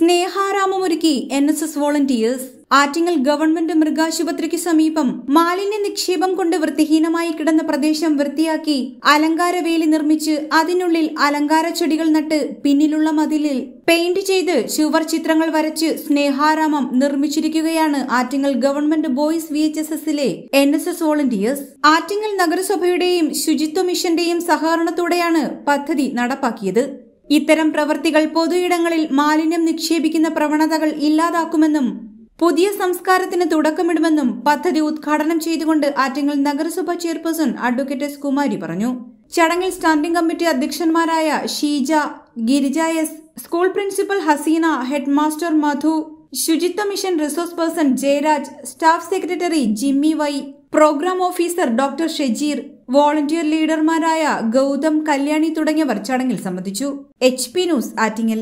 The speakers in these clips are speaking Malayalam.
സ്നേഹാരാമമൊരുക്കി NSS വോളണ്ടിയേഴ്സ്. ആറ്റിങ്ങൽ ഗവൺമെന്റ് മൃഗാശുപത്രിക്ക് സമീപം മാലിന്യ നിക്ഷേപം കൊണ്ട് വൃത്തിഹീനമായി കിടന്ന പ്രദേശം വൃത്തിയാക്കി അലങ്കാരവേലി നിർമ്മിച്ച് അതിനുള്ളിൽ അലങ്കാര ചെടികൾ നട്ട് പിന്നിലുള്ള മതിലിൽ പെയിന്റ് ചെയ്ത് ചുവർ ചിത്രങ്ങൾ വരച്ച് സ്നേഹാരാമം നിർമ്മിച്ചിരിക്കുകയാണ് ആറ്റിങ്ങൽ ഗവൺമെന്റ് ബോയ്സ് VHSSലെ NSS വോളണ്ടിയേഴ്സ്. ആറ്റിങ്ങൽ നഗരസഭയുടെയും ശുചിത്വ മിഷന്റെയും സഹകരണത്തോടെയാണ് പദ്ധതി നടപ്പാക്കിയത്. ഇത്തരം പ്രവൃത്തികൾ പൊതുയിടങ്ങളിൽ മാലിന്യം നിക്ഷേപിക്കുന്ന പ്രവണതകൾ ഇല്ലാതാക്കുമെന്നും പുതിയ സംസ്കാരത്തിന് തുടക്കമിടുമെന്നും പദ്ധതി ഉദ്ഘാടനം ചെയ്തുകൊണ്ട് ആറ്റിങ്ങൽ നഗരസഭ ചെയർപേഴ്സൺ അഡ്വക്കേറ്റ് S. കുമാരി പറഞ്ഞു. ചടങ്ങിൽ സ്റ്റാൻഡിംഗ് കമ്മിറ്റി അധ്യക്ഷന്മാരായ Sheeja, Girija S, school principal Haseena, head master Madhu, ശുചിത്വ mission resource person Jayaraj, staff secretary Jimmy Y, programme officer doctor Shejeer, volunteer ലീഡർമാരായ ഗൗതം, കല്യാണി തുടങ്ങിയവർ ചടങ്ങിൽ സംബന്ധിച്ചു. HP news Attingal.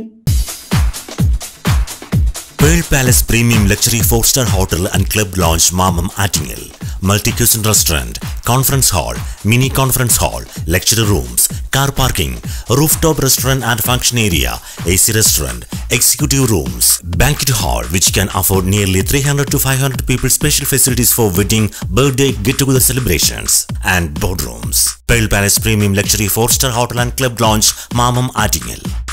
Pearl Palace Premium Luxury 4-star Hotel and Club Lounge Mamam Attingel. Multi-cuisine restaurant, conference hall, mini conference hall, lecture rooms, car parking, rooftop restaurant and function area, AC restaurant, executive rooms, banquet hall which can afford nearly 300 to 500 people, special facilities for wedding, birthday, get-together celebrations and boardrooms. Pearl Palace Premium Luxury 4-star Hotel and Club Lounge Mamam Attingel.